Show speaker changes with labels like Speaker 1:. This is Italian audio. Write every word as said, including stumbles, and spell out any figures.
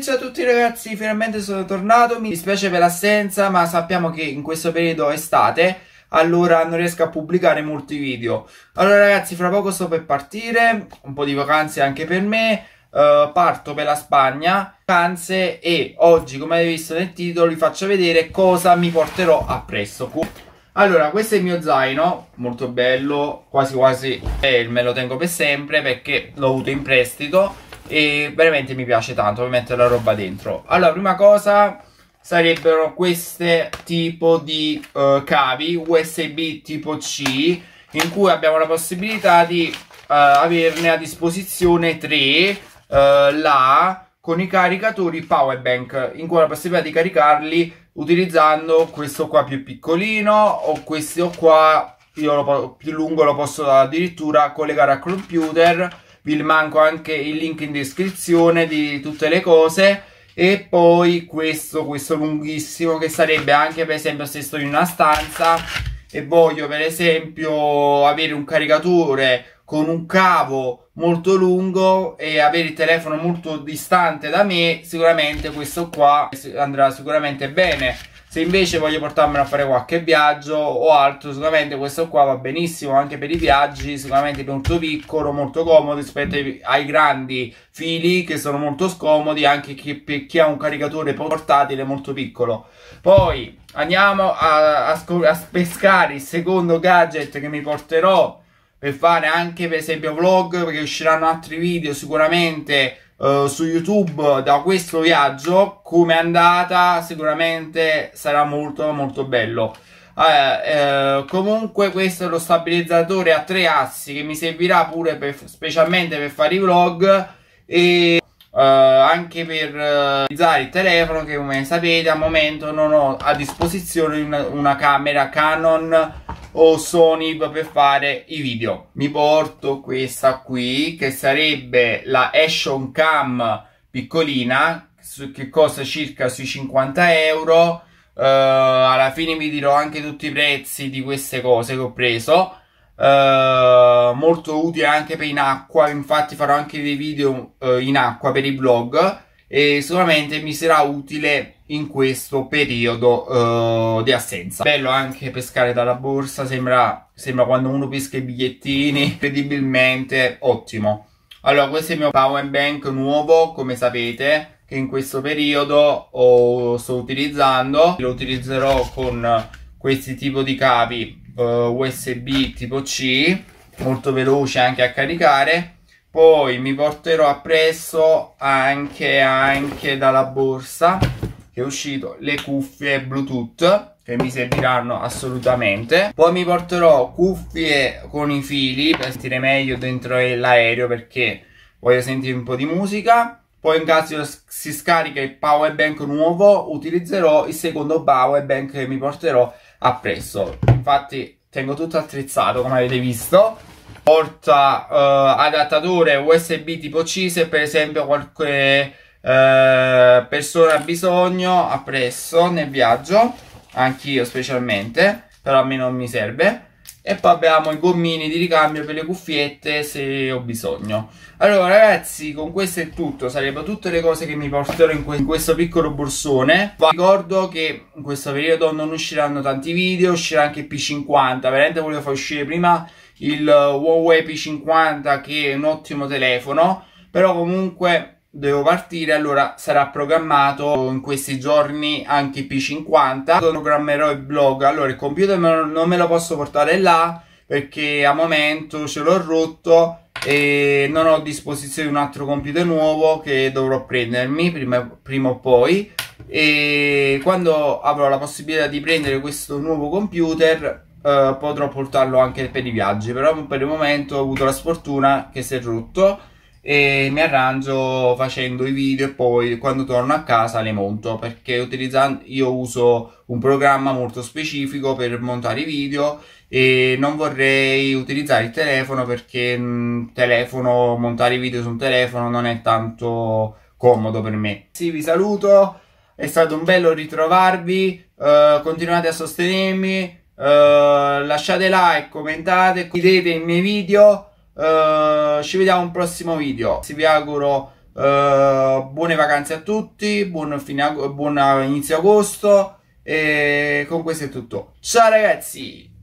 Speaker 1: ciao a tutti ragazzi, finalmente sono tornato, mi dispiace per l'assenza ma sappiamo che in questo periodo è estate, allora non riesco a pubblicare molti video. Allora ragazzi, fra poco sto per partire, un po' di vacanze anche per me, uh, parto per la Spagna, vacanze, e oggi, come avete visto nel titolo, vi faccio vedere cosa mi porterò appresso. Allora, questo è il mio zaino, molto bello, quasi quasi eh, me lo tengo per sempre perché l'ho avuto in prestito e veramente mi piace tanto per mettere la roba dentro. Allora, prima cosa sarebbero queste tipo di uh, cavi U S B tipo C, in cui abbiamo la possibilità di uh, averne a disposizione tre uh, là, con i caricatori power bank, in cui ho la possibilità di caricarli utilizzando questo qua più piccolino o questo qua io lo, più lungo, lo posso addirittura collegare al computer. Vi manco anche il link in descrizione di tutte le cose. E poi questo, questo lunghissimo, che sarebbe anche per esempio se sto in una stanza e voglio per esempio avere un caricatore con un cavo molto lungo e avere il telefono molto distante da me, sicuramente questo qua andrà sicuramente bene. Se invece voglio portarmelo a fare qualche viaggio o altro, sicuramente questo qua va benissimo anche per i viaggi, sicuramente molto piccolo, molto comodo rispetto ai, ai grandi fili che sono molto scomodi anche chi, per chi ha un caricatore portatile molto piccolo. Poi andiamo a, a, a pescare il secondo gadget che mi porterò per fare anche per esempio vlog, perché usciranno altri video sicuramente uh, su YouTube da questo viaggio. Come è andata sicuramente sarà molto molto bello. Uh, uh, comunque questo è lo stabilizzatore a tre assi che mi servirà pure per, specialmente per fare i vlog e uh, anche per uh, utilizzare il telefono, che come sapete al momento non ho a disposizione una, una camera Canon o Sony per fare i video. Mi porto questa qui che sarebbe la Action Cam piccolina, che costa circa sui cinquanta euro. Uh, alla fine vi dirò anche tutti i prezzi di queste cose che ho preso. Uh, molto utile anche per in acqua, infatti farò anche dei video uh, in acqua per i vlog e sicuramente mi sarà utile in questo periodo uh, di assenza. Bello anche pescare dalla borsa, sembra, sembra quando uno pesca i bigliettini, incredibilmente ottimo. Allora, questo è il mio power bank nuovo, come sapete, che in questo periodo oh, sto utilizzando. Lo utilizzerò con questi tipo di cavi uh, U S B tipo C, molto veloce anche a caricare. Poi mi porterò appresso anche, anche dalla borsa che è uscito le cuffie Bluetooth che mi serviranno assolutamente. Poi mi porterò cuffie con i fili per sentire meglio dentro l'aereo, perché voglio sentire un po' di musica. Poi in caso si scarica il power bank nuovo utilizzerò il secondo power bank che mi porterò appresso. Infatti tengo tutto attrezzato come avete visto. Porta uh, adattatore U S B tipo C se per esempio qualche uh, persona ha bisogno appresso nel viaggio, anch'io specialmente, però a me non mi serve. E poi abbiamo i gommini di ricambio per le cuffiette se ho bisogno. Allora ragazzi, con questo è tutto, sarebbero tutte le cose che mi porterò in, que in questo piccolo borsone. Vi ricordo che in questo periodo non usciranno tanti video, uscirà anche il P cinquanta, veramente volevo far uscire prima il Huawei P cinquanta, che è un ottimo telefono, però comunque devo partire, allora sarà programmato in questi giorni anche il P cinquanta. Programmerò il vlog. Allora il computer non me lo posso portare là perché a momento ce l'ho rotto e non ho a disposizione un altro computer nuovo che dovrò prendermi prima, prima o poi, e quando avrò la possibilità di prendere questo nuovo computer Uh, potrò portarlo anche per i viaggi. Però per il momento ho avuto la sfortuna che si è rotto e mi arrangio facendo i video e poi quando torno a casa le monto, perché utilizzando io uso un programma molto specifico per montare i video e non vorrei utilizzare il telefono, perché mh, telefono, montare i video su un telefono non è tanto comodo per me. Sì, vi saluto, è stato un bello ritrovarvi, uh, continuate a sostenermi. Uh, lasciate like, commentate, condividete i miei video. Uh, ci vediamo a un prossimo video. Vi auguro uh, Uh, buone vacanze a tutti, buon, fine ag- buon inizio agosto e con questo è tutto. Ciao ragazzi!